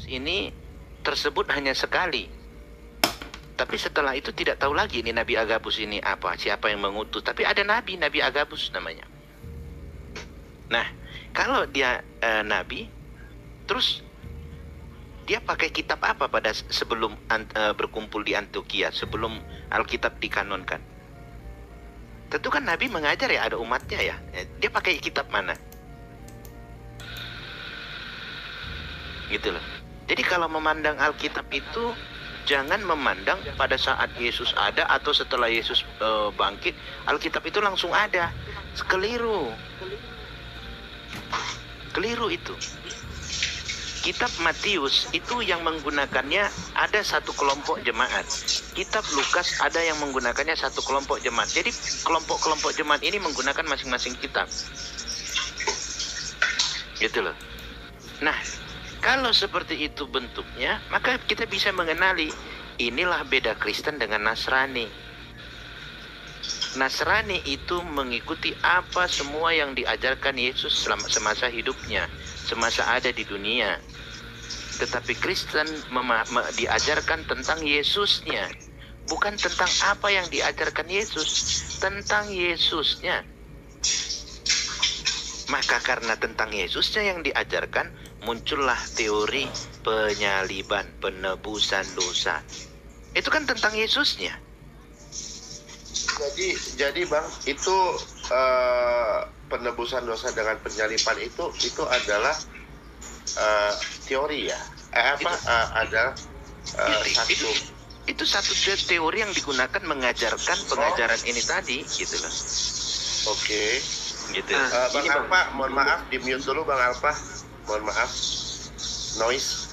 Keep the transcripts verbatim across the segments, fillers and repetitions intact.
ini tersebut hanya sekali. Tapi setelah itu tidak tahu lagi ini Nabi Agabus ini apa, siapa yang mengutus. Tapi ada Nabi, Nabi Agabus namanya. Nah, kalau dia uh, Nabi, terus dia pakai kitab apa pada sebelum uh, berkumpul di Antioquia, sebelum Alkitab dikanonkan? Tentu kan Nabi mengajar ya, ada umatnya ya. Dia pakai kitab mana? Gitu loh. Jadi kalau memandang Alkitab itu, jangan memandang pada saat Yesus ada atau setelah Yesus uh, bangkit, Alkitab itu langsung ada. Keliru. Keliru itu. Kitab Matius itu yang menggunakannya ada satu kelompok jemaat. Kitab Lukas ada yang menggunakannya satu kelompok jemaat. Jadi kelompok-kelompok jemaat ini menggunakan masing-masing kitab. Gitu loh. Nah, kalau seperti itu bentuknya, maka kita bisa mengenali inilah beda Kristen dengan Nasrani. Nasrani itu mengikuti apa semua yang diajarkan Yesus selama semasa hidupnya, semasa ada di dunia. Tetapi Kristen diajarkan tentang Yesusnya, bukan tentang apa yang diajarkan Yesus, tentang Yesusnya. Maka karena tentang Yesusnya yang diajarkan, muncullah teori penyaliban, penebusan dosa. Itu kan tentang Yesusnya. Jadi, jadi bang, itu uh, penebusan dosa dengan penyaliban itu itu adalah uh, teori ya? Eh, apa? Itu, uh, ada uh, satu. Itu, itu satu teori yang digunakan mengajarkan pengajaran oh. ini tadi, gitu loh. Oke. Okay. Gitu. Uh, bang Alfa, mohon maaf, di mute dulu Bang Alfa. Mohon maaf. Noise.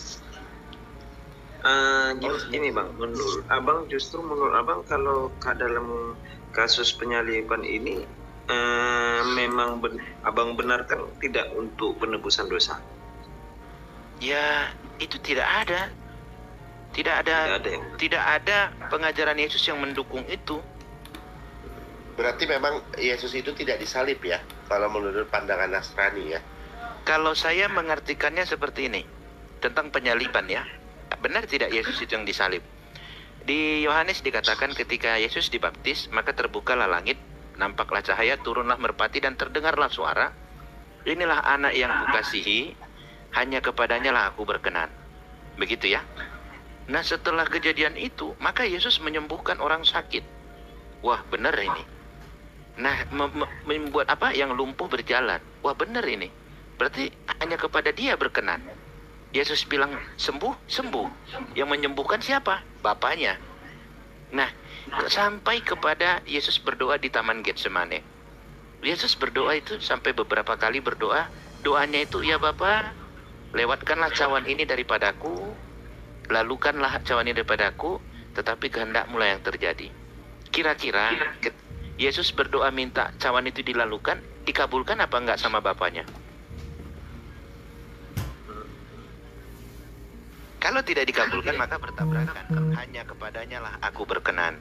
Uh, gini, gini bang, menurut abang justru menurut abang kalau ke dalam kasus penyaliban ini uh, memang ben, abang benarkan tidak untuk penebusan dosa? Ya itu tidak ada, tidak ada, tidak ada, ya? Tidak ada pengajaran Yesus yang mendukung itu. Berarti memang Yesus itu tidak disalib ya, kalau menurut pandangan Nasrani ya? Kalau saya mengartikannya seperti ini tentang penyaliban ya. Benar tidak Yesus itu yang disalib? Di Yohanes dikatakan ketika Yesus dibaptis, maka terbukalah langit, nampaklah cahaya, turunlah merpati dan terdengarlah suara, inilah anak yang kukasihi, hanya kepadanya lah aku berkenan. Begitu ya. Nah setelah kejadian itu, maka Yesus menyembuhkan orang sakit. Wah benar ini. Nah membuat apa? Yang lumpuh berjalan. Wah benar ini. Berarti hanya kepada dia berkenan. Yesus bilang sembuh, sembuh. Yang menyembuhkan siapa? Bapaknya. Nah, sampai kepada Yesus berdoa di Taman Getsemane. Yesus berdoa itu sampai beberapa kali berdoa. Doanya itu, ya Bapa, lewatkanlah cawan ini daripadaku, lalukanlah cawan ini daripadaku, tetapi kehendakmu lah yang terjadi. Kira-kira Yesus berdoa minta cawan itu dilalukan, dikabulkan apa enggak sama Bapaknya? Kalau tidak dikabulkan maka bertabrakan. Hanya kepadanya lah aku berkenan.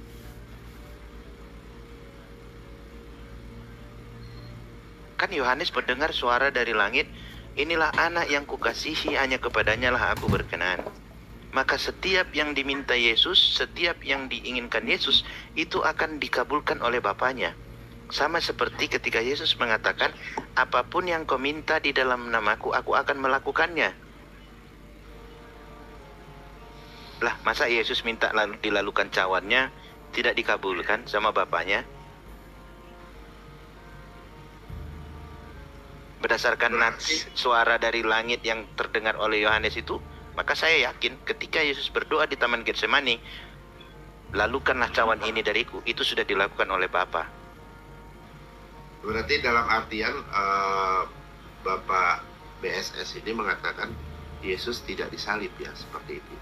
Kan Yohanes mendengar suara dari langit, inilah anak yang kukasihi, hanya kepadanya lah aku berkenan. Maka setiap yang diminta Yesus, setiap yang diinginkan Yesus, itu akan dikabulkan oleh Bapaknya. Sama seperti ketika Yesus mengatakan, apapun yang kau minta di dalam namaku, aku akan melakukannya. Lah, masa Yesus minta lalu dilalukan cawannya tidak dikabulkan sama Bapaknya? Berdasarkan nats suara dari langit yang terdengar oleh Yohanes itu, maka saya yakin ketika Yesus berdoa di Taman Getsemani, lalukanlah cawan ini dariku, itu sudah dilakukan oleh Bapa. Berarti dalam artian uh, Bapak B S S ini mengatakan Yesus tidak disalib ya, seperti itu.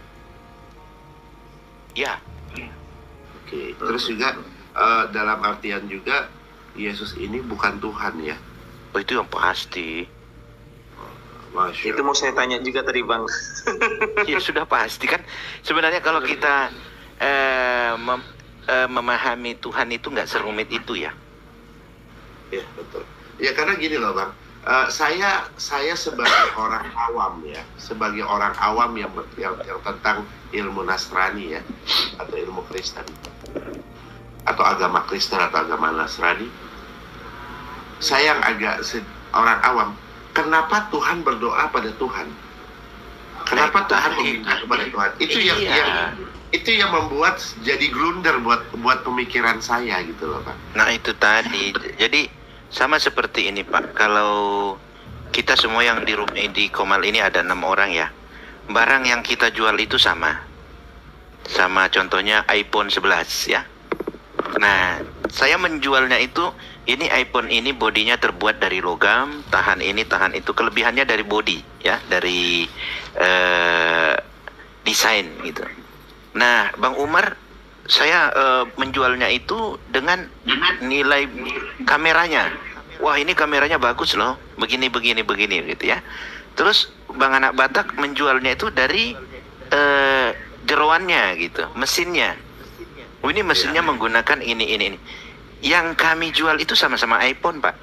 Ya. Oke. Terus juga uh, dalam artian juga Yesus ini bukan Tuhan ya. Oh itu yang pasti. Masya. Itu mau saya tanya juga tadi Bang. Ya sudah pasti kan. Sebenarnya kalau kita eh, mem, eh, memahami Tuhan itu nggak serumit itu ya. Ya betul. Ya karena gini loh Bang. Uh, saya saya sebagai orang awam ya, sebagai orang awam yang, yang yang tentang ilmu Nasrani ya, atau ilmu Kristen, atau agama Kristen atau agama Nasrani, saya yang agak orang awam, kenapa Tuhan berdoa pada Tuhan? Kenapa Tuhan meminta kepada Tuhan? Itu yang, iya. yang itu yang membuat jadi blunder buat buat pemikiran saya gitu loh Pak. Nah itu tadi, jadi sama seperti ini Pak, kalau kita semua yang di rumah di Komal ini ada enam orang ya, barang yang kita jual itu sama, sama contohnya iPhone sebelas ya. Nah, saya menjualnya itu, ini iPhone ini bodinya terbuat dari logam, tahan ini, tahan itu, kelebihannya dari body ya, dari uh, desain gitu. Nah, Bang Umar, saya uh, menjualnya itu dengan nilai kameranya. Wah, ini kameranya bagus loh, begini begini begini gitu ya. Terus Bang Anak Batak menjualnya itu dari uh, jeroannya gitu, mesinnya. Oh, ini mesinnya menggunakan ini ini ini. Yang kami jual itu sama-sama iPhone, Pak.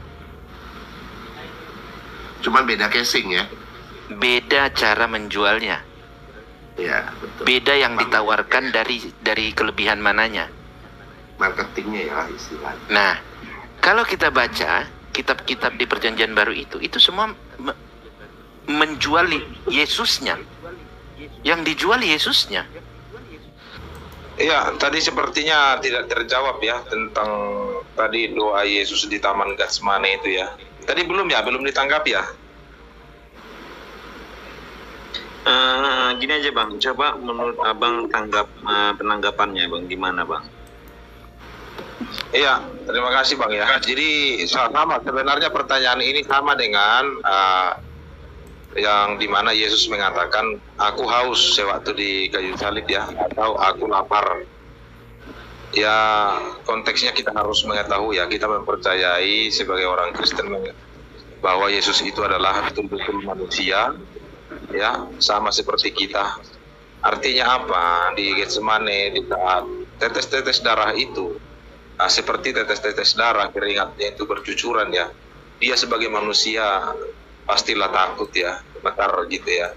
Cuman beda casing ya. Beda cara menjualnya. Ya, betul. Beda yang ditawarkan dari dari kelebihan mananya. Marketingnya ya istilahnya. Nah, kalau kita baca kitab-kitab di Perjanjian Baru itu, itu semua me menjual Yesusnya. Yang dijual Yesusnya. Iya, tadi sepertinya tidak terjawab ya tentang tadi doa Yesus di Taman Getsemane itu ya. Tadi belum ya, belum ditanggapi ya. Uh, gini aja Bang, coba menurut Abang tanggap uh, penanggapannya Bang, gimana Bang? Iya, terima kasih Bang ya. Jadi sama sebenarnya pertanyaan ini sama dengan uh, yang dimana Yesus mengatakan, aku haus sewaktu di kayu salib ya, atau aku lapar. Ya konteksnya kita harus mengetahui ya, kita mempercayai sebagai orang Kristen bahwa Yesus itu adalah betul-betul manusia. Ya, sama seperti kita. Artinya apa? Di Getsemane, di saat tetes-tetes darah itu, nah, seperti tetes-tetes darah, keringatnya itu bercucuran ya. Dia sebagai manusia pastilah takut ya, gemetar gitu ya.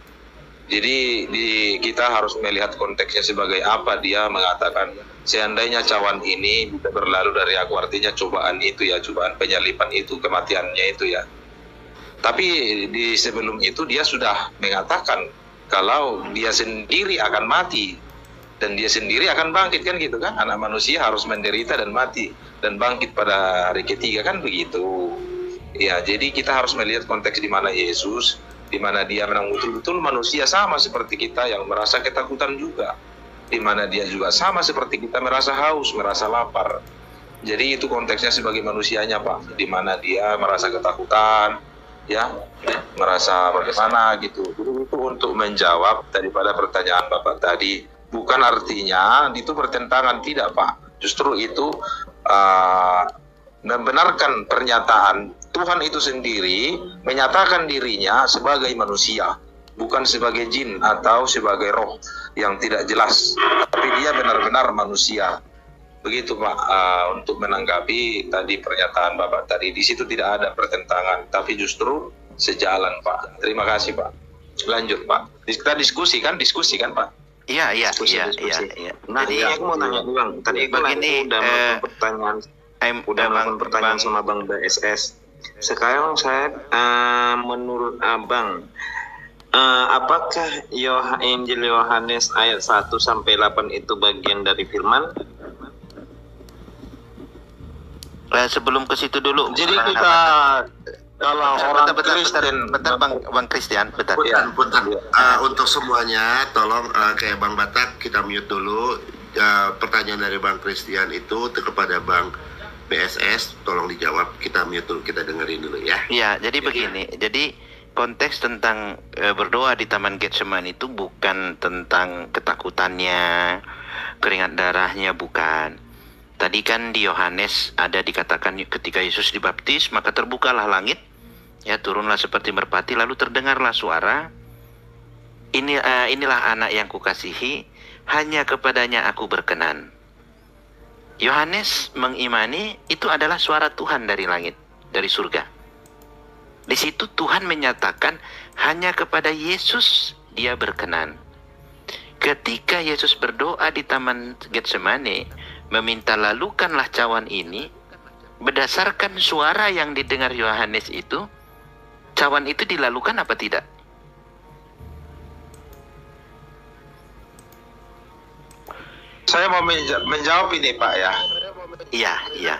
Jadi di, kita harus melihat konteksnya sebagai apa dia mengatakan, seandainya cawan ini bisa berlalu dari aku, artinya cobaan itu ya, cobaan penyalipan itu, kematiannya itu ya. Tapi di sebelum itu dia sudah mengatakan kalau dia sendiri akan mati dan dia sendiri akan bangkit, kan gitu kan. Anak manusia harus menderita dan mati dan bangkit pada hari ketiga, kan begitu. Ya, jadi kita harus melihat konteks di mana Yesus, di mana dia memang betul-betul manusia sama seperti kita yang merasa ketakutan juga. Di mana dia juga sama seperti kita merasa haus, merasa lapar. Jadi itu konteksnya sebagai manusianya Pak, di mana dia merasa ketakutan, ya, merasa bagaimana gitu. Jadi itu untuk menjawab daripada pertanyaan Bapak tadi, bukan artinya itu bertentangan, tidak Pak. Justru itu uh, membenarkan pernyataan Tuhan itu sendiri menyatakan dirinya sebagai manusia, bukan sebagai jin atau sebagai roh yang tidak jelas, tapi dia benar-benar manusia. Begitu Pak, uh, untuk menanggapi tadi pernyataan Bapak tadi, di situ tidak ada pertentangan, tapi justru sejalan Pak. Terima kasih Pak. Lanjut Pak. Kita diskusi kan, diskusi kan Pak. Iya iya Diskusi, iya diskusi. iya. Nah, Jadi ini aku mau nanya Bang. Tadi aku begini, udah eh, melakukan pertanyaan, I'm, udah bang, melakukan pertanyaan bang, sama Bang B S S. Sekarang saya uh, menurut Abang, uh, apakah Yoh Injil Yohanes ayat satu sampai delapan itu bagian dari firman? Eh, sebelum ke situ dulu. Jadi Bang kita Anak kalau Batak. orang bentar, bentar, bentar, Kristen, bentar, Bang Bang Christian, bentar. Punten, punten. Uh, untuk semuanya, tolong uh, kayak Bang Batak kita mute dulu. Uh, pertanyaan dari Bang Christian itu kepada Bang B S S, tolong dijawab. Kita mute dulu, kita dengerin dulu ya. Iya, jadi begini. Jadi konteks tentang e, berdoa di Taman Getsemani itu bukan tentang ketakutannya, keringat darahnya, bukan. Tadi kan di Yohanes ada dikatakan ketika Yesus dibaptis, maka terbukalah langit, ya turunlah seperti merpati, lalu terdengarlah suara, ini uh, inilah anak yang kukasihi, hanya kepadanya aku berkenan. Yohanes mengimani itu adalah suara Tuhan dari langit, dari surga. Di situ Tuhan menyatakan hanya kepada Yesus dia berkenan. Ketika Yesus berdoa di Taman Getsemane, meminta lalukanlah cawan ini, berdasarkan suara yang didengar Yohanes itu, cawan itu dilalukan apa tidak? Saya mau menja menjawab ini Pak ya. Iya, iya.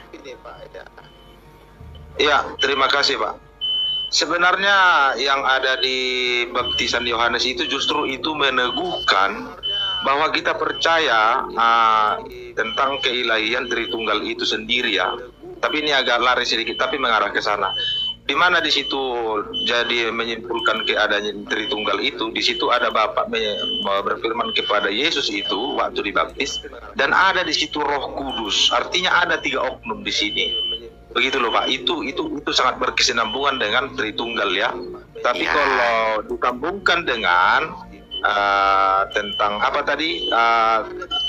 Iya, terima kasih Pak. Sebenarnya yang ada di baptisan Yohanes itu justru itu meneguhkan bahwa kita percaya uh, tentang keilahian Tritunggal itu sendiri ya. Tapi ini agak lari sedikit, tapi mengarah ke sana. Di mana di situ jadi menyimpulkan keadaan Tritunggal itu, di situ ada Bapa berfirman kepada Yesus itu waktu dibaptis, dan ada di situ Roh Kudus. Artinya ada tiga oknum di sini. Begitu loh Pak. Itu itu itu sangat berkesinambungan dengan Tritunggal ya. Tapi ya, kalau disambungkan dengan uh, tentang apa tadi? Uh,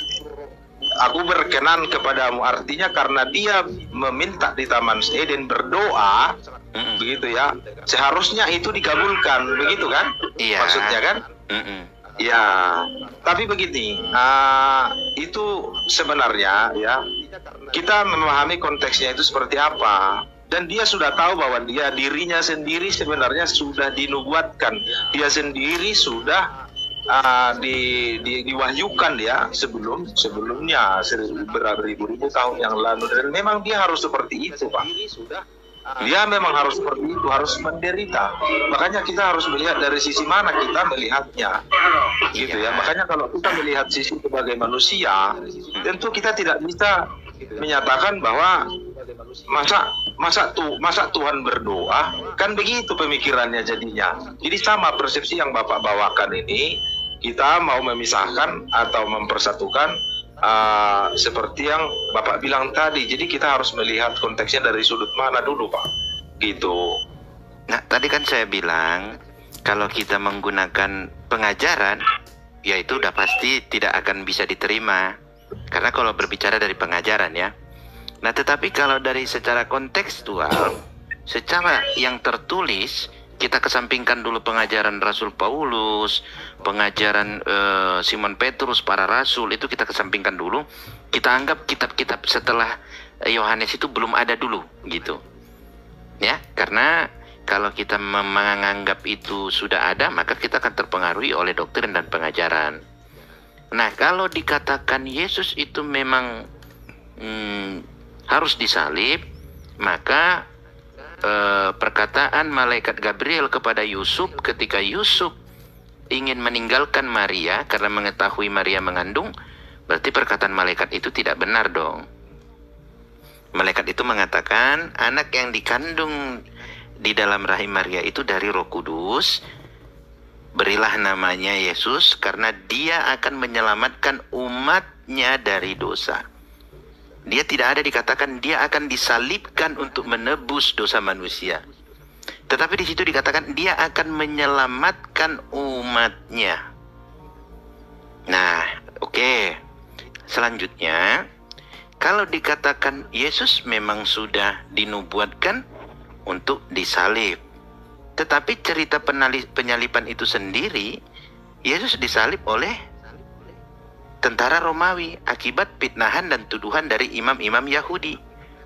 Aku berkenan kepadamu, artinya karena dia meminta di Taman Eden berdoa, mm-mm. begitu ya, seharusnya itu dikabulkan, begitu kan? Iya. Maksudnya kan? Mm-mm. Ya, tapi begini, uh, itu sebenarnya ya, kita memahami konteksnya itu seperti apa. Dan dia sudah tahu bahwa dia dirinya sendiri sebenarnya sudah dinubuatkan, dia sendiri sudah Uh, di, di, diwahyukan ya sebelum sebelumnya beribu-ribu tahun yang lalu, dan memang dia harus seperti itu Pak. Dia memang harus seperti itu, harus menderita. Makanya kita harus melihat dari sisi mana kita melihatnya, gitu ya. Makanya kalau kita melihat sisi sebagai manusia, tentu kita tidak bisa menyatakan bahwa masa masa tuh masa Tuhan berdoa, kan begitu pemikirannya jadinya. Jadi sama persepsi yang Bapak bawakan ini, kita mau memisahkan atau mempersatukan uh, seperti yang Bapak bilang tadi. Jadi kita harus melihat konteksnya dari sudut mana dulu Pak, gitu. Nah tadi kan saya bilang kalau kita menggunakan pengajaran, ya itu udah pasti tidak akan bisa diterima, karena kalau berbicara dari pengajaran ya. Nah tetapi kalau dari secara kontekstual, secara yang tertulis, kita kesampingkan dulu pengajaran Rasul Paulus, pengajaran uh, Simon Petrus, para rasul, itu kita kesampingkan dulu. Kita anggap kitab-kitab setelah Yohanes itu belum ada dulu, gitu. Ya, karena kalau kita menganggap itu sudah ada, maka kita akan terpengaruhi oleh doktrin dan pengajaran. Nah, kalau dikatakan Yesus itu memang hmm, harus disalib, maka eh, perkataan malaikat Gabriel kepada Yusuf ketika Yusuf ingin meninggalkan Maria karena mengetahui Maria mengandung, berarti perkataan malaikat itu tidak benar dong. Malaikat itu mengatakan anak yang dikandung di dalam rahim Maria itu dari Roh Kudus, berilah namanya Yesus karena dia akan menyelamatkan umatnya dari dosa. Dia tidak ada dikatakan dia akan disalibkan untuk menebus dosa manusia. Tetapi di situ dikatakan dia akan menyelamatkan umatnya. Nah, oke. Okay. Selanjutnya, kalau dikatakan Yesus memang sudah dinubuatkan untuk disalib. Tetapi cerita penyaliban itu sendiri, Yesus disalib oleh tentara Romawi akibat fitnahan dan tuduhan dari imam-imam Yahudi.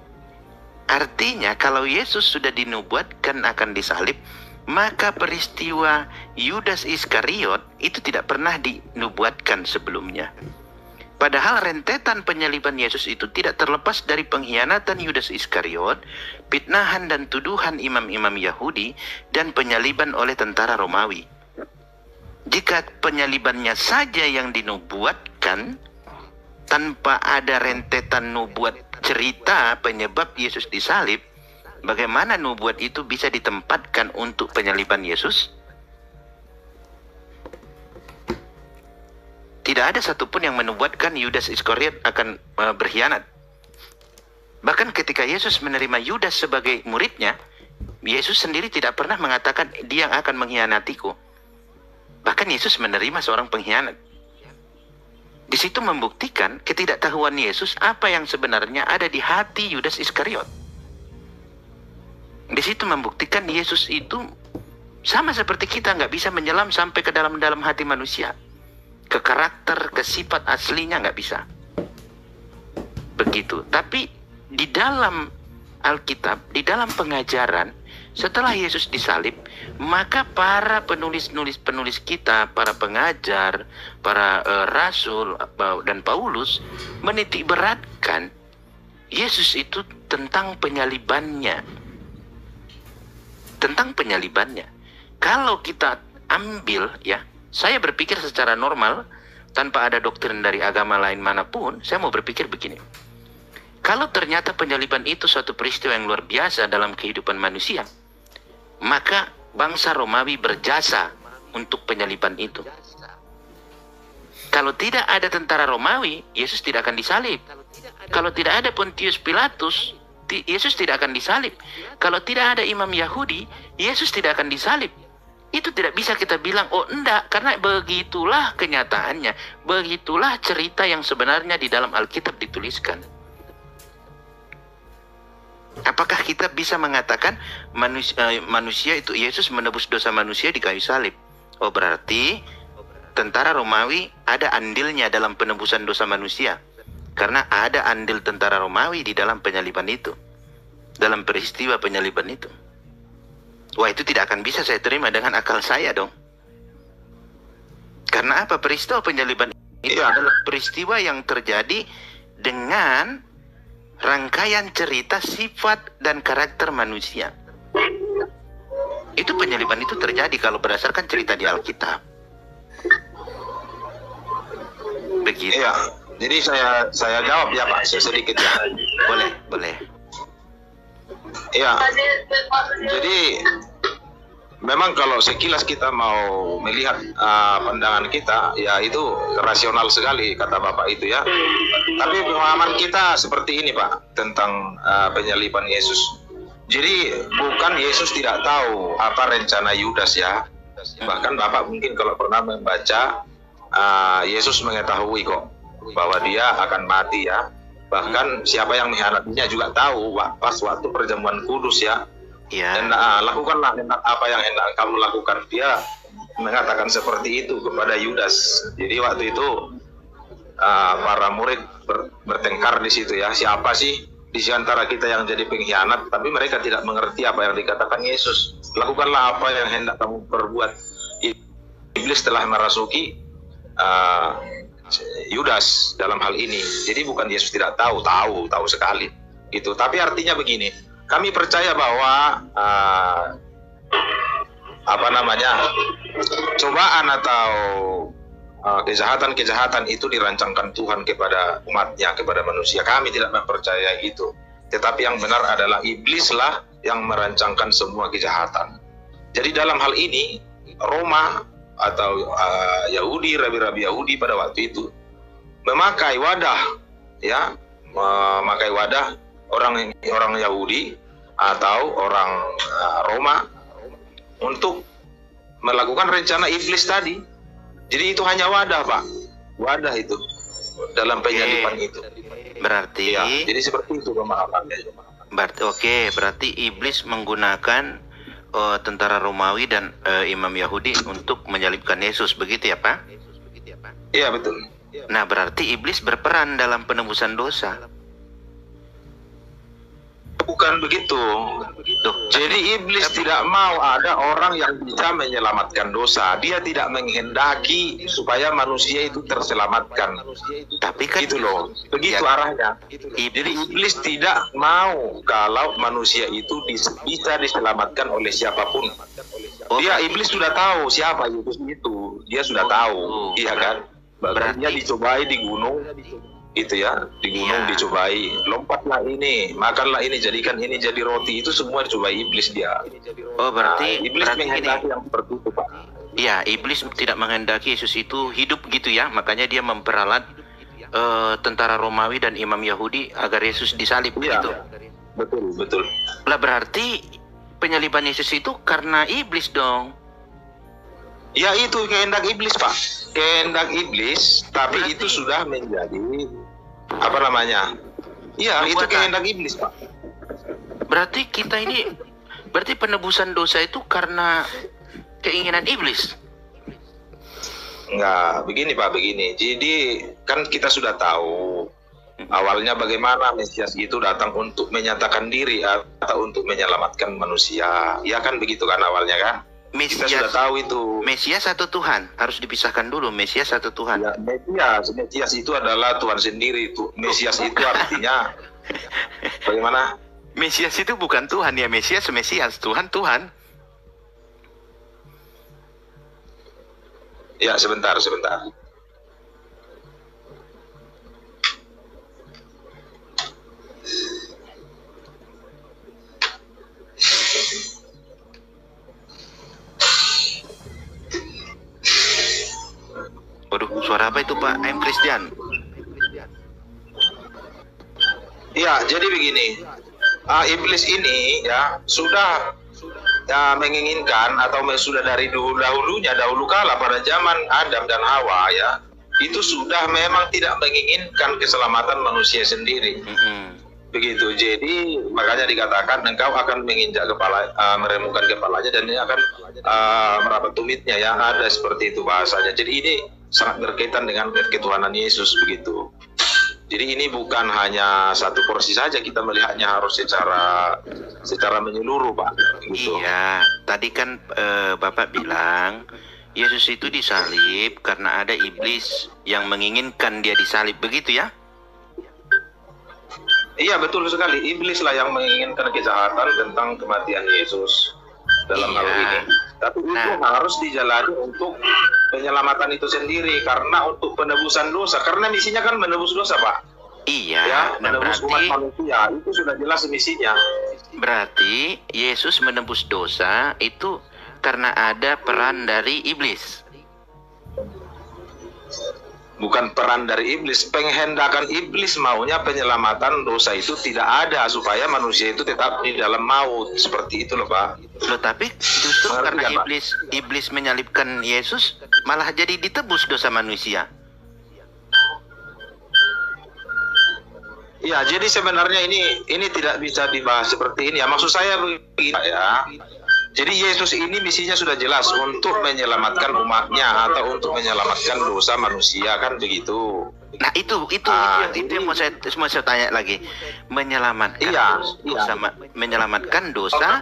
Artinya kalau Yesus sudah dinubuatkan akan disalib, maka peristiwa Yudas Iskariot itu tidak pernah dinubuatkan sebelumnya. Padahal rentetan penyaliban Yesus itu tidak terlepas dari pengkhianatan Yudas Iskariot, fitnahan dan tuduhan imam-imam Yahudi, dan penyaliban oleh tentara Romawi. Jika penyalibannya saja yang dinubuatkan, tanpa ada rentetan nubuat cerita penyebab Yesus disalib, bagaimana nubuat itu bisa ditempatkan untuk penyaliban Yesus? Tidak ada satupun yang menubuatkan Yudas Iskariot akan uh, berkhianat. Bahkan ketika Yesus menerima Yudas sebagai muridnya, Yesus sendiri tidak pernah mengatakan dia yang akan mengkhianatiku. Bahkan Yesus menerima seorang pengkhianat. Di situ membuktikan ketidaktahuan Yesus apa yang sebenarnya ada di hati Yudas Iskariot. Di situ membuktikan Yesus itu sama seperti kita, nggak bisa menyelam sampai ke dalam-dalam hati manusia. Ke karakter, ke sifat aslinya nggak bisa. Begitu. Tapi di dalam Alkitab, di dalam pengajaran, setelah Yesus disalib, maka para penulis-nulis penulis kita, para pengajar, para uh, rasul uh, dan Paulus menitik beratkan Yesus itu tentang penyalibannya. Tentang penyalibannya. Kalau kita ambil, ya, saya berpikir secara normal, tanpa ada doktrin dari agama lain manapun, saya mau berpikir begini. Kalau ternyata penyaliban itu suatu peristiwa yang luar biasa dalam kehidupan manusia, maka bangsa Romawi berjasa untuk penyaliban itu. Kalau tidak ada tentara Romawi, Yesus tidak akan disalib. Kalau tidak ada Pontius Pilatus, Yesus tidak akan disalib. Kalau tidak ada imam Yahudi, Yesus tidak akan disalib. Itu tidak bisa kita bilang, oh enggak, karena begitulah kenyataannya. Begitulah cerita yang sebenarnya di dalam Alkitab dituliskan. Apakah kita bisa mengatakan manusia, manusia itu Yesus menebus dosa manusia di kayu salib? Oh berarti tentara Romawi ada andilnya dalam penebusan dosa manusia. Karena ada andil tentara Romawi di dalam penyaliban itu. Dalam peristiwa penyaliban itu. Wah itu tidak akan bisa saya terima dengan akal saya dong. Karena apa? Peristiwa penyaliban itu iya. adalah peristiwa yang terjadi dengan rangkaian cerita sifat dan karakter manusia. Itu penyaliban itu terjadi kalau berdasarkan cerita di Alkitab. Begitu. Iya. Jadi saya saya jawab ya Pak, sedikit ya. Boleh, boleh. Iya. Jadi memang kalau sekilas kita mau melihat uh, pandangan kita, ya itu rasional sekali kata Bapak itu ya. Tapi pemahaman kita seperti ini Pak tentang uh, penyaliban Yesus. Jadi bukan Yesus tidak tahu apa rencana Yudas ya. Bahkan Bapak mungkin kalau pernah membaca, uh, Yesus mengetahui kok bahwa dia akan mati ya. Bahkan siapa yang mengkhianatinya juga tahu pas waktu perjamuan kudus ya. Ya. Dan uh, lakukanlah apa yang hendak kamu lakukan. Dia mengatakan seperti itu kepada Yudas. Jadi waktu itu uh, para murid ber, bertengkar di situ ya. Siapa sih di antara kita yang jadi pengkhianat? Tapi mereka tidak mengerti apa yang dikatakan Yesus. Lakukanlah apa yang hendak kamu perbuat. Iblis telah merasuki uh, Yudas dalam hal ini. Jadi bukan Yesus tidak tahu, tahu, tahu sekali. Itu. Tapi artinya begini. Kami percaya bahwa uh, apa namanya cobaan atau uh, kejahatan-kejahatan itu dirancangkan Tuhan kepada umatnya, kepada manusia. Kami tidak mempercayai itu. Tetapi yang benar adalah iblislah yang merancangkan semua kejahatan. Jadi dalam hal ini Roma atau uh, Yahudi, rabi-rabi Yahudi pada waktu itu memakai wadah, ya, memakai wadah orang orang Yahudi atau orang uh, Roma untuk melakukan rencana iblis tadi. Jadi itu hanya wadah Pak, wadah itu dalam penyaliban itu. Berarti, ya, jadi seperti itu pemahamannya. Berarti oke, okay, berarti iblis menggunakan uh, tentara Romawi dan uh, imam Yahudi untuk menyalibkan Yesus, begitu ya Pak? Iya betul. Nah berarti iblis berperan dalam penebusan dosa. Bukan begitu. Duh, Jadi iblis tapi, tidak mau ada orang yang bisa menyelamatkan dosa. Dia tidak menghendaki supaya manusia itu terselamatkan. Tapi kan gitu loh. Begitu ya, arahnya. Iblis. Jadi iblis tidak mau kalau manusia itu bisa diselamatkan oleh siapapun. Oh, dia iblis sudah tahu siapa Yesus itu. Dia sudah oh, tahu, iya kan? Berarti dia dicobai di gunung. Itu ya, di gunung iya. Dicobai, lompatlah ini, makanlah ini, jadikan ini jadi roti. Itu semua dicobai iblis dia. Oh berarti nah, iblis berarti menghendaki ini, yang seperti itu Pak. Iya, iblis tidak menghendaki Yesus itu hidup gitu ya. Makanya dia memperalat uh, tentara Romawi dan imam Yahudi agar Yesus disalib iya. gitu. Betul, betul. Lah berarti penyaliban Yesus itu karena iblis dong. Ya itu kehendak iblis Pak, kehendak iblis, tapi berarti, itu sudah menjadi apa namanya? Iya itu kehendak iblis Pak. Berarti kita ini Berarti penebusan dosa itu karena keinginan iblis. Enggak, begini Pak, begini. Jadi kan kita sudah tahu awalnya bagaimana Mesias itu datang untuk menyatakan diri atau untuk menyelamatkan manusia. Ya kan begitu kan awalnya kan? Mesias, kita sudah tahu itu. Mesias atau Tuhan? Harus dipisahkan dulu, Mesias atau Tuhan? Ya, Mesias, Mesias itu adalah Tuhan sendiri. Mesias itu artinya bagaimana? Mesias itu bukan Tuhan ya, Mesias, Mesias, Tuhan, Tuhan. Ya, sebentar, sebentar. Waduh, suara apa itu Pak? I'm Christian. Ya, jadi begini. Uh, iblis ini ya sudah ya, menginginkan atau sudah dari dulu dahulunya dahulu kala pada zaman Adam dan Hawa ya itu sudah memang tidak menginginkan keselamatan manusia sendiri. Mm-hmm. Begitu. Jadi makanya dikatakan engkau akan menginjak kepala, uh, meremukkan kepalanya dan ini akan uh, merapat tumitnya ya, ada seperti itu bahasanya. Jadi ini sangat berkaitan dengan ketuhanan Yesus begitu. Jadi ini bukan hanya satu porsi saja, kita melihatnya harus secara secara menyeluruh, Pak. Gitu. Iya, tadi kan e, Bapak bilang Yesus itu disalib karena ada iblis yang menginginkan dia disalib, begitu ya? Iya, betul sekali. Iblislah yang menginginkan kejahatan tentang kematian Yesus dalam iya. hal ini. Tapi itu nah. harus dijalani untuk penyelamatan itu sendiri, karena untuk penebusan dosa, karena misinya kan menebus dosa, Pak. Iya, ya, nah menebus berarti umat manusia itu sudah jelas misinya. Berarti Yesus menebus dosa itu karena ada peran dari iblis. Bukan peran dari iblis, penghendakan iblis maunya penyelamatan dosa itu tidak ada supaya manusia itu tetap di dalam maut, seperti itu loh Pak. Loh tapi justru Mengerti karena kan, iblis Pak? iblis menyalibkan Yesus malah jadi ditebus dosa manusia. Ya, jadi sebenarnya ini ini tidak bisa dibahas seperti ini ya. Maksud saya begini ya. Jadi Yesus ini misinya sudah jelas untuk menyelamatkan umatnya atau untuk menyelamatkan dosa manusia, kan begitu. Nah itu itu ah, itu, itu yang mau saya mau saya tanya lagi. Menyelamatkan iya, dosa, iya. menyelamatkan dosa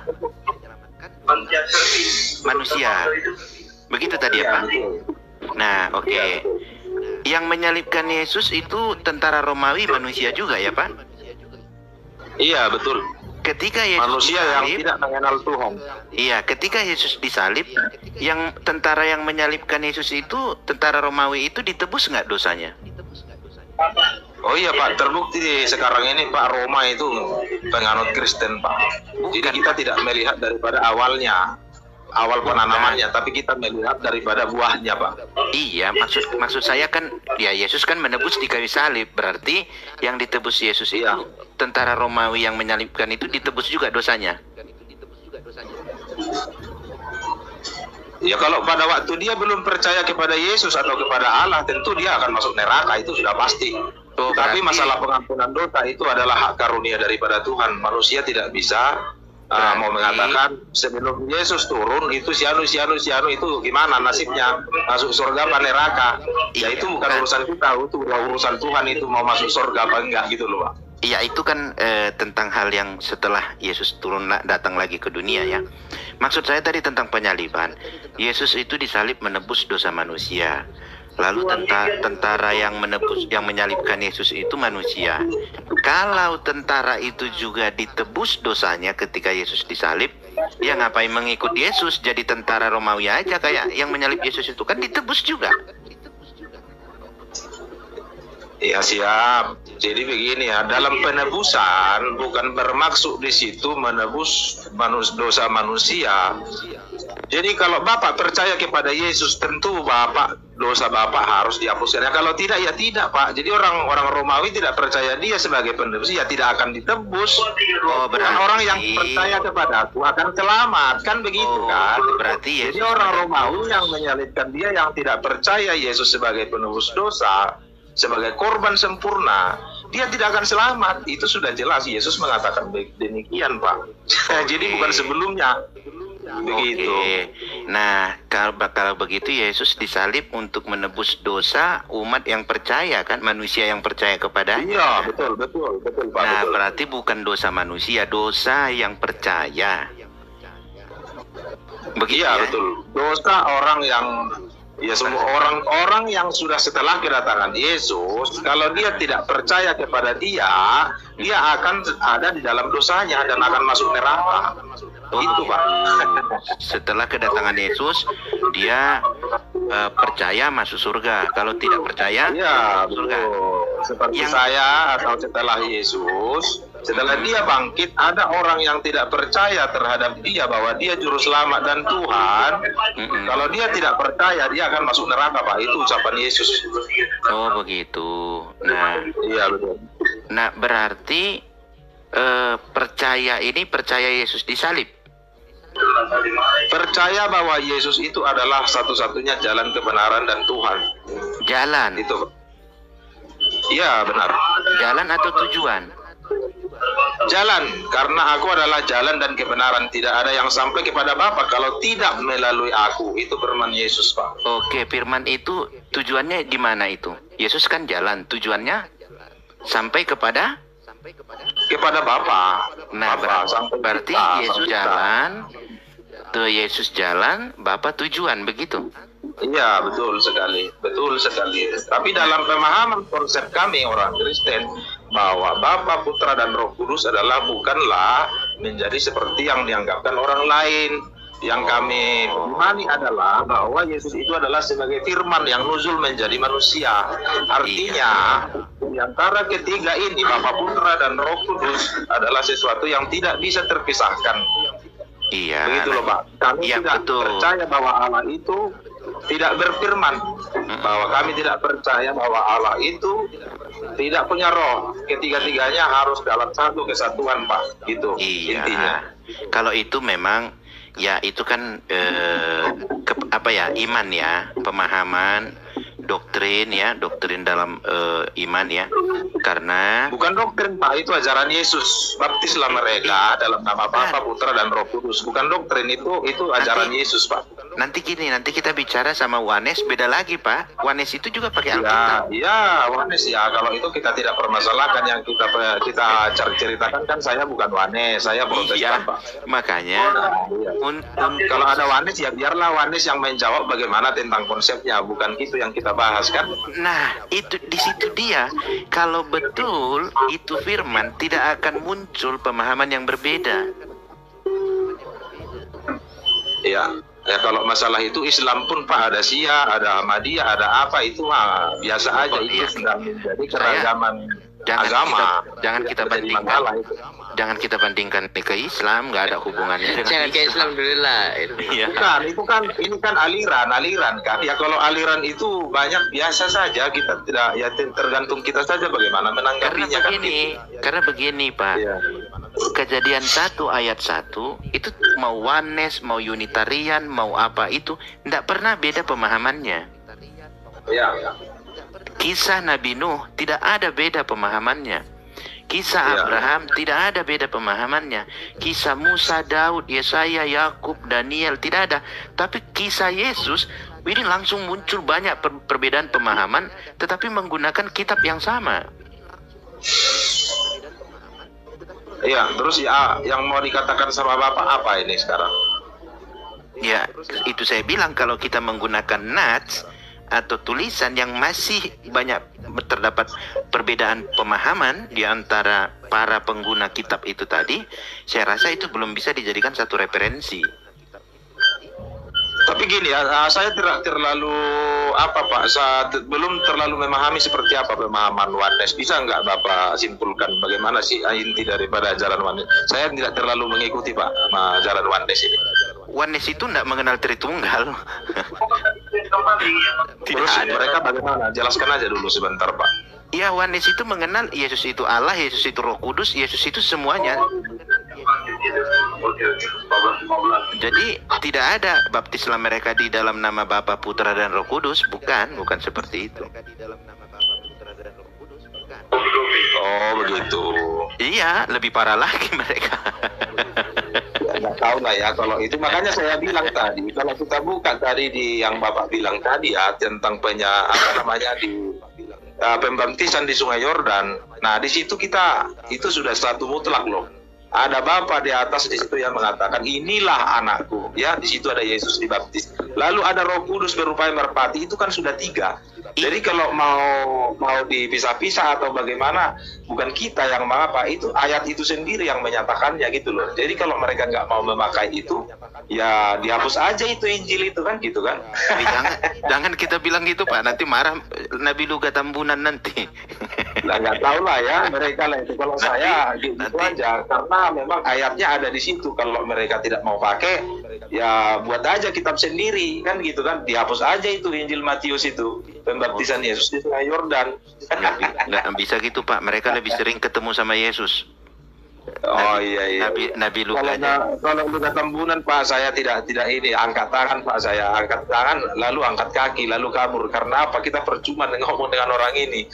manusia. Begitu tadi ya, Pak. Nah, oke. Okay. Yang menyalibkan Yesus itu tentara Romawi manusia juga ya, Pak? Iya, betul. Ketika Yesus manusia disalib, yang tidak mengenal Tuhan. Iya, ketika Yesus disalib, yang tentara yang menyalibkan Yesus itu, tentara Romawi itu ditebus nggak dosanya? Oh iya Pak, terbukti sekarang ini Pak, Roma itu penganut Kristen Pak. Bukan, jadi kita Pak. tidak melihat daripada awalnya, awal penanamannya, Bukan. tapi kita melihat daripada buahnya Pak. Iya, maksud maksud saya kan, ya Yesus kan menebus di kayu salib, berarti yang ditebus Yesus itu, iya. tentara Romawi yang menyalibkan itu ditebus juga dosanya. Ya kalau pada waktu dia belum percaya kepada Yesus atau kepada Allah, tentu dia akan masuk neraka, itu sudah pasti. Oh, Tapi berarti... masalah pengampunan dosa itu adalah hak karunia daripada Tuhan. Manusia tidak bisa uh, mau mengatakan sebelum Yesus turun itu si anu si anu si anu itu gimana nasibnya, masuk surga apa neraka. Ya itu bukan kan. urusan kita, itu urusan Tuhan itu mau masuk surga apa enggak gitu loh Pak. Iya, itu kan eh, tentang hal yang setelah Yesus turun datang lagi ke dunia ya. Maksud saya tadi tentang penyaliban. Yesus itu disalib menebus dosa manusia. Lalu tentara, tentara yang menebus yang menyalibkan Yesus itu manusia. Kalau tentara itu juga ditebus dosanya ketika Yesus disalib, ya ngapain mengikut Yesus, jadi tentara Romawi aja kayak yang menyalib Yesus itu kan ditebus juga. Ya siap. Jadi begini ya, dalam penebusan bukan bermaksud di situ menebus manus, dosa manusia. Jadi kalau Bapak percaya kepada Yesus, tentu Bapak dosa Bapak harus dihapuskan. Ya, kalau tidak ya tidak Pak. Jadi orang-orang Romawi tidak percaya dia sebagai penebus, ya tidak akan ditebus. Oh, berarti orang yang percaya kepada Aku akan selamat, kan begitu oh, kan? Berarti Yesus Jadi orang Romawi yang menyalibkan dia, yang tidak percaya Yesus sebagai penebus dosa, sebagai korban sempurna, dia tidak akan selamat. Itu sudah jelas, Yesus mengatakan demikian, Pak. Jadi bukan sebelumnya. Begitu. Oke. Nah, kalau kalau begitu Yesus disalib untuk menebus dosa umat yang percaya, kan, manusia yang percaya kepadanya. Iya, betul, betul, betul, Pak. Nah, betul. berarti bukan dosa manusia, dosa yang percaya. Begitu Iya, ya? betul. Dosa orang yang ya semua orang-orang yang sudah setelah kedatangan Yesus, kalau dia tidak percaya kepada dia, dia akan ada di dalam dosanya dan akan masuk neraka. Itu, Pak. Setelah kedatangan Yesus, dia uh, percaya masuk surga. Kalau tidak percaya, Iya, masuk surga. betul. Seperti Yang- saya atau setelah Yesus, setelah dia bangkit, ada orang yang tidak percaya terhadap dia bahwa dia juru selamat dan Tuhan. Mm-mm. Kalau dia tidak percaya, dia akan masuk neraka, Pak. Itu ucapan Yesus. Oh, begitu. Nah, Iya, betul. nah berarti uh, percaya ini percaya Yesus disalib. Percaya bahwa Yesus itu adalah satu-satunya jalan kebenaran dan Tuhan. Jalan, Itu. Iya, benar. jalan atau tujuan? Jalan, karena aku adalah jalan dan kebenaran. Tidak ada yang sampai kepada Bapa kalau tidak melalui aku. Itu firman Yesus, Pak. Oke, firman itu tujuannya di mana itu? Yesus kan jalan, tujuannya sampai kepada. Kepada Bapa. Nah, Bapa, ber- sampai berarti kita, Yesus sampai kita. jalan, tuh Yesus jalan, Bapa tujuan, begitu. Iya, betul sekali. Betul sekali. Tapi dalam pemahaman konsep kami orang Kristen, bahwa Bapa, Putra, dan Roh Kudus adalah bukanlah menjadi seperti yang dianggapkan orang lain. Yang kami imani adalah bahwa Yesus itu adalah sebagai firman yang nuzul menjadi manusia. Artinya, di antara ketiga ini, Bapa, Putra, dan Roh Kudus adalah sesuatu yang tidak bisa terpisahkan. Iya. Begitu loh, Pak. Kami Iya, tidak betul. percaya bahwa Allah itu tidak berfirman. Bahwa kami tidak percaya bahwa Allah itu tidak punya roh. Ketiga-tiganya harus dalam satu kesatuan, Pak. Gitu Iya. intinya. Kalau itu memang ya itu kan eh, ke- apa ya, iman ya, pemahaman, doktrin ya, doktrin dalam eh, iman ya. Karena Bukan doktrin, Pak. Itu ajaran Yesus. Baptislah mereka dalam nama Bapa, Putra, dan Roh Kudus. Bukan doktrin, itu itu ajaran Nanti- Yesus, Pak. nanti gini, nanti kita bicara sama Wanes, beda lagi, Pak. Wanes itu juga pakai Ya, Alkitab. ya, Wanes ya. Kalau itu kita tidak permasalahkan. Yang kita kita cer- ceritakan kan saya bukan Wanes, saya Iya, Protestan, Pak. makanya Iya. un- un- Kalau ada Wanes ya biarlah Wanes yang menjawab bagaimana tentang konsepnya, bukan itu yang kita bahas kan. Nah, itu di situ dia. Kalau betul itu firman, tidak akan muncul pemahaman yang berbeda. Ya, ya kalau masalah itu Islam pun Pak ada Syiah, ada Ahmadiyah, ada apa itu mah biasa aja, Oh, itu iya. sudah menjadi Saya- keragaman Jangan agama. kita, jangan kita Tidak menjadi bandingkan, masalah itu. jangan kita bandingkan ke Islam, nggak ada hubungannya dengan Jangan ke Islam dulu lah. Iya. Bukan, itu kan ini kan aliran, aliran kan. Ya kalau aliran itu banyak biasa saja, kita tidak ya tergantung kita saja bagaimana Karena menanggapinya kan. begini, karena begini Pak. Iya. Kejadian satu ayat satu itu mau Wanes, mau Unitarian, mau apa itu, tidak pernah beda pemahamannya. Iya. Kisah Nabi Nuh tidak ada beda pemahamannya. Kisah Iya. Abraham tidak ada beda pemahamannya. Kisah Musa, Daud, Yesaya, Yakub, Daniel tidak ada. Tapi kisah Yesus ini langsung muncul banyak per- perbedaan pemahaman, tetapi menggunakan kitab yang sama. Iya, terus ya yang mau dikatakan sama Bapak apa ini sekarang? Ya, itu saya bilang kalau kita menggunakan nats atau tulisan yang masih banyak terdapat perbedaan pemahaman di antara para pengguna kitab itu tadi, saya rasa itu belum bisa dijadikan satu referensi. Tapi gini ya, ah, saya tidak terlalu apa Pak, saya te- belum terlalu memahami seperti apa pemahaman Oneness. Bisa nggak Bapak simpulkan bagaimana sih inti daripada ajaran Oneness? Saya tidak terlalu mengikuti Pak ma- ajaran Oneness ini. Oneness itu tidak mengenal Tritunggal. Tidak Terus ada. mereka bagaimana? Jelaskan aja dulu sebentar Pak. Ya, Oneness itu mengenal Yesus itu Allah, Yesus itu Roh Kudus, Yesus itu semuanya. Jadi tidak ada baptislah mereka di dalam nama Bapa, Putra, dan Roh Kudus. Bukan, bukan seperti itu. Oh begitu. Iya, lebih parah lagi mereka. Ya, nggak tahu lah ya kalau itu, makanya saya bilang tadi kalau kita buka tadi di yang Bapak bilang tadi ya tentang penya apa namanya di uh, pembaptisan di Sungai Yordan. Nah di situ kita itu sudah satu mutlak loh. Ada Bapa di atas di situ yang mengatakan inilah anakku, ya di situ ada Yesus dibaptis. Lalu ada Roh Kudus berupa merpati, itu kan sudah tiga. Jadi kalau mau mau dipisah-pisah atau bagaimana, bukan kita yang mengapa, itu ayat itu sendiri yang menyatakannya gitu loh. Jadi kalau mereka nggak mau memakai itu, ya dihapus aja itu Injil itu kan gitu kan. Tapi jangan jangan kita bilang gitu Pak, nanti marah Nabi Luga Tambunan nanti. Nah nggak tahu lah ya mereka lah itu. Kalau Nanti- saya gitu nanti- aja, karena memang ayatnya ada di situ. Kalau mereka tidak mau pakai, ya buat aja kitab sendiri kan gitu kan. Dihapus aja itu Injil Matius itu, pembaptisan Yesus di Sungai Yordan. Nggak, bi- nggak bisa gitu Pak, mereka lebih sering ketemu sama Yesus. Oh Nabi- iya iya. Nabi Nabi Luka Kalau aja. na- kalau Luka Tambunan Pak, saya tidak tidak ini angkat tangan Pak, saya angkat tangan lalu angkat kaki lalu kabur. Karena apa? Kita percuma ngomong dengan orang ini.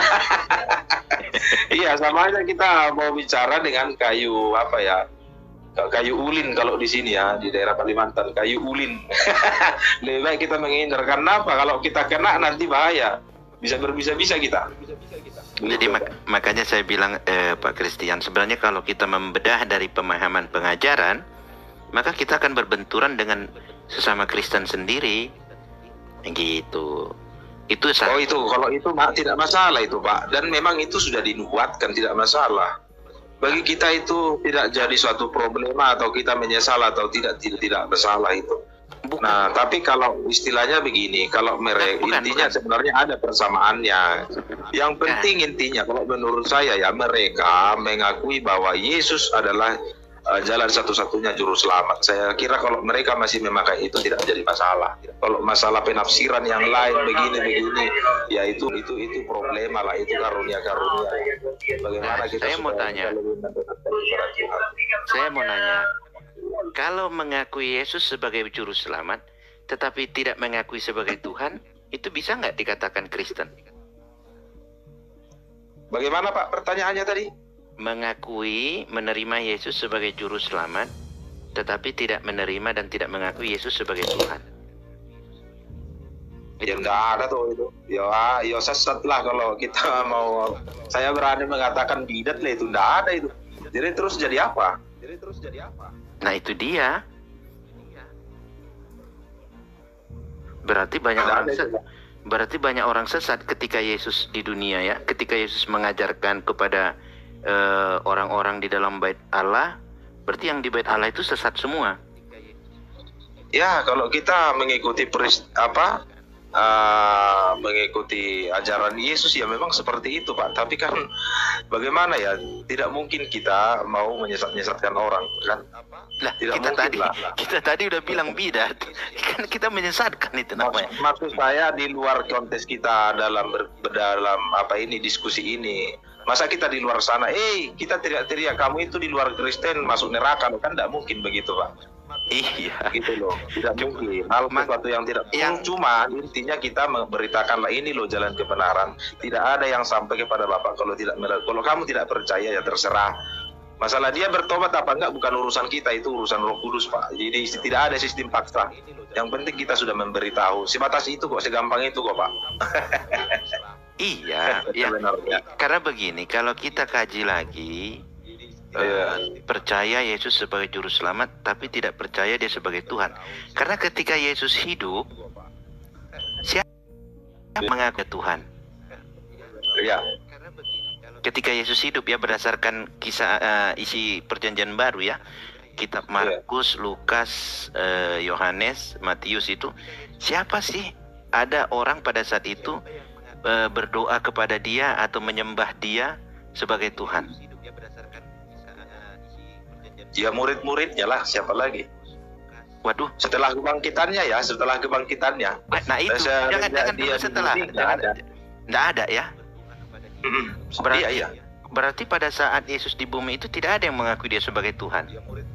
Iya, sama aja kita mau bicara dengan kayu apa ya? Kayu ulin kalau di sini ya, di daerah Kalimantan, kayu ulin. Lebih baik kita menghindar. Karena apa? Kalau kita kena nanti bahaya. Bisa berbisa-bisa kita. Jadi mak- makanya saya bilang eh, Pak Christian, sebenarnya kalau kita membedah dari pemahaman pengajaran, maka kita akan berbenturan dengan sesama Kristen sendiri, gitu. Itu Oh satu. itu, kalau itu ma- tidak masalah itu Pak. Dan memang itu sudah dinubuatkan, tidak masalah. Bagi kita itu tidak jadi suatu problema atau kita menyesal atau tidak tidak, tidak bersalah itu. Bukan. Nah, tapi kalau istilahnya begini, kalau mereka Bukan, intinya bukan. sebenarnya ada persamaannya. Yang penting intinya kalau menurut saya ya mereka mengakui bahwa Yesus adalah uh, jalan satu-satunya juru selamat. Saya kira kalau mereka masih memakai itu tidak jadi masalah. Kalau masalah penafsiran yang lain begini-begini, ya itu itu itu problema lah, itu karunia-karunia. Bagaimana Nah, kita saya mau supaya tanya. kita lebih mendekatkan kepada Tuhan. Saya mau nanya, kalau mengakui Yesus sebagai juru selamat, tetapi tidak mengakui sebagai Tuhan, itu bisa nggak dikatakan Kristen? Bagaimana Pak pertanyaannya tadi? Mengakui, menerima Yesus sebagai juru selamat, tetapi tidak menerima dan tidak mengakui Yesus sebagai Tuhan. Ya enggak ada tuh itu. Ya, ya sesat lah kalau kita mau. Saya berani mengatakan bidat lah itu, enggak ada itu. Jadi terus jadi apa? Jadi terus jadi apa? Nah itu dia. Berarti banyak Nggak orang ada itu, sesat. Pak. Berarti banyak orang sesat ketika Yesus di dunia ya. Ketika Yesus mengajarkan kepada eh, orang-orang di dalam bait Allah, berarti yang di bait Allah itu sesat semua. Ya kalau kita mengikuti peris apa? Uh, mengikuti ajaran Yesus ya memang seperti itu Pak. Tapi kan bagaimana ya? Tidak mungkin kita mau menyesat-nyesatkan orang kan? Lah Tidak kita mungkin tadi lah. kita tadi udah bilang bidat. Kan kita menyesatkan itu namanya. Maksud, maksud saya di luar konteks kita dalam ber, dalam apa ini diskusi ini. Masa kita di luar sana, eh kita teriak-teriak kamu itu di luar Kristen masuk neraka, kan tidak mungkin begitu Pak. Iya. Gitu loh, tidak mungkin. Hal Mak- sesuatu yang tidak yang- yang cuma intinya kita memberitakanlah ini loh jalan kebenaran. Tidak ada yang sampai kepada Bapak kalau tidak kalau kamu tidak percaya ya terserah. Masalah dia bertobat apa enggak bukan urusan kita, itu urusan Roh Kudus Pak. Jadi tidak ada sistem paksa. Yang penting kita sudah memberitahu. Sebatas itu kok, segampang itu kok Pak. Iya, ya. Sebenarnya. Karena begini, kalau kita kaji lagi, Iya. eh, percaya Yesus sebagai juru selamat, tapi tidak percaya dia sebagai Tuhan. Karena ketika Yesus hidup, siapa yang mengaku Tuhan? Iya. Ketika Yesus hidup ya berdasarkan kisah eh, isi Perjanjian Baru ya, kitab Markus, Lukas, eh, Yohanes, Matius itu, siapa sih ada orang pada saat itu eh, berdoa kepada dia atau menyembah dia sebagai Tuhan? Ya murid-muridnya lah, siapa lagi? Waduh, Setelah kebangkitannya ya, setelah kebangkitannya. nah itu Saya- jangan dia- jangan dulu dia setelah, sendiri nggak jangan, ada. nggak ada ya. Berarti, Iya, iya. berarti pada saat Yesus di bumi itu tidak ada yang mengakui dia sebagai Tuhan.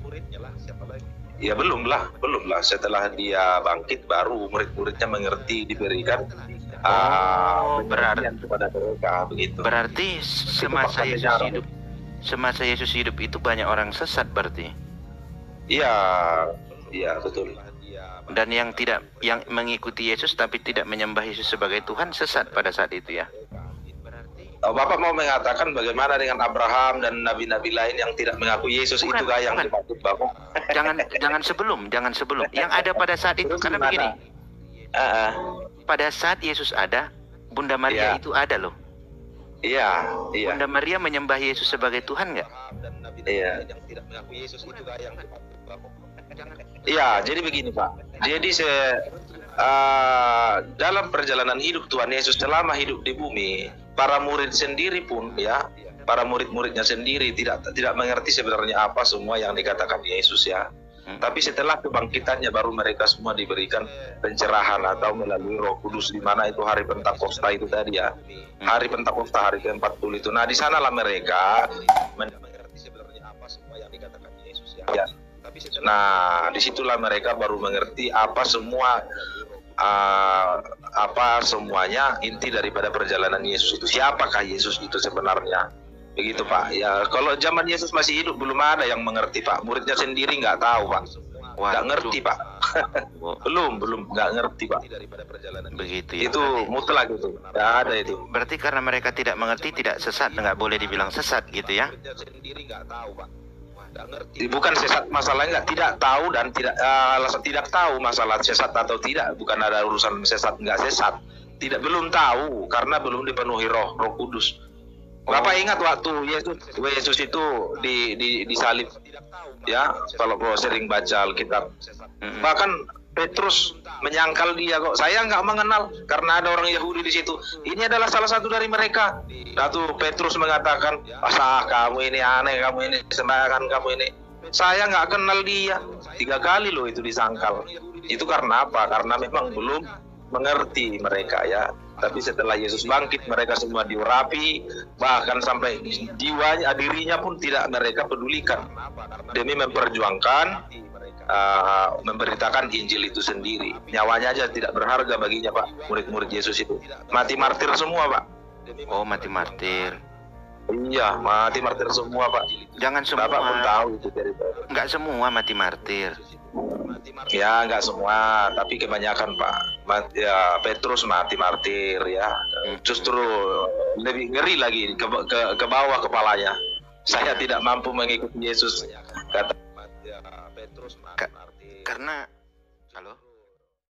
Ya belum lah, belum lah. Setelah dia bangkit baru murid-muridnya mengerti, diberikan Oh, uh, berarti kepada mereka begitu. Berarti semasa Yesus hidup, semasa Yesus hidup itu banyak orang sesat berarti. Iya, iya betul. Dan yang tidak, yang mengikuti Yesus tapi tidak menyembah Yesus sebagai Tuhan sesat pada saat itu ya. Oh, Bapak mau mengatakan bagaimana dengan Abraham dan nabi-nabi lain yang tidak mengakui Yesus? Bukan, itu kah yang bukan. dimaksud Bapak? Jangan jangan sebelum, jangan sebelum. Yang ada pada saat itu, Terus karena gimana? begini. Uh, uh. Pada saat Yesus ada, Bunda Maria Iya. itu ada loh. Iya, iya. Bunda Maria menyembah Yesus sebagai Tuhan nggak? Iya. Iya, jadi begini Pak. Jadi se uh, dalam perjalanan hidup Tuhan Yesus selama hidup di bumi, para murid sendiri pun ya, para murid-muridnya sendiri tidak tidak mengerti sebenarnya apa semua yang dikatakan Yesus ya. Hmm. Tapi setelah kebangkitannya baru mereka semua diberikan pencerahan atau melalui Roh Kudus, di mana itu hari Pentakosta itu tadi ya. Hari Pentakosta, hari ke empat puluh itu. Nah, di sanalah mereka mengerti sebenarnya apa semua yang dikatakan Yesus ya. Nah, disitulah mereka baru mengerti apa semua uh, apa semuanya inti daripada perjalanan Yesus itu. Siapakah Yesus itu sebenarnya? Begitu Pak. Ya, kalau zaman Yesus masih hidup belum ada yang mengerti Pak. Muridnya sendiri nggak tahu Pak. Nggak ngerti Pak. belum, belum nggak ngerti Pak. Begitu ya. Itu mutlak itu. Nggak ada itu. Berarti karena mereka tidak mengerti, tidak sesat, nggak boleh dibilang sesat gitu ya. Bukan sesat masalahnya, tidak tahu dan tidak uh, alasan tidak tahu masalah sesat atau tidak, bukan ada urusan sesat nggak sesat, tidak belum tahu karena belum dipenuhi roh Roh Kudus. Bapak ingat waktu Yesus Yesus itu di, di disalib ya, kalau kalau sering baca Alkitab, bahkan Petrus menyangkal dia kok, saya nggak mengenal karena ada orang Yahudi di situ. Ini adalah salah satu dari mereka. Lalu Petrus mengatakan, ah kamu ini aneh, kamu ini sembarangan, kamu ini. Saya nggak kenal dia. Tiga kali loh itu disangkal. Itu karena apa? Karena memang belum mengerti mereka ya. Tapi setelah Yesus bangkit, mereka semua diurapi, bahkan sampai jiwanya, dirinya pun tidak mereka pedulikan demi memperjuangkan Uh, memberitakan Injil itu sendiri. Nyawanya aja tidak berharga baginya Pak. Murid-murid Yesus itu mati martir semua Pak. Oh, mati martir. Iya, mati martir semua Pak. Jangan semua. Bapak pun tahu itu dari Nggak semua mati martir. Ya, nggak semua, tapi kebanyakan Pak. Mati, ya, Petrus mati martir ya. Justru lebih ngeri lagi ke, ke, ke bawah kepalanya. Saya tidak mampu mengikuti Yesus, kata Ka karena halo